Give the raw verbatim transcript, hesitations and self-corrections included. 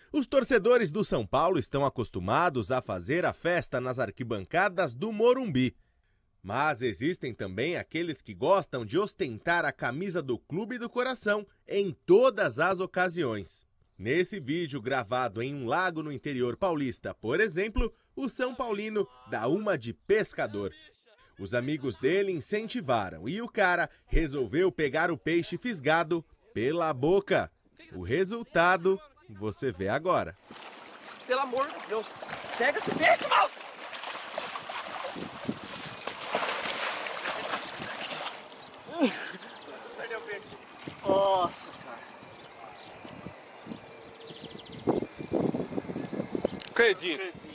Os torcedores do São Paulo estão acostumados a fazer a festa nas arquibancadas do Morumbi. Mas existem também aqueles que gostam de ostentar a camisa do clube do coração em todas as ocasiões. Nesse vídeo gravado em um lago no interior paulista, por exemplo, o São Paulino dá uma de pescador. Os amigos dele incentivaram e o cara resolveu pegar o peixe fisgado pela boca. O resultado você vê agora. Pelo amor de Deus, pega esse peixe, moço! Perdeu o peixe. Nossa, cara. Acredito.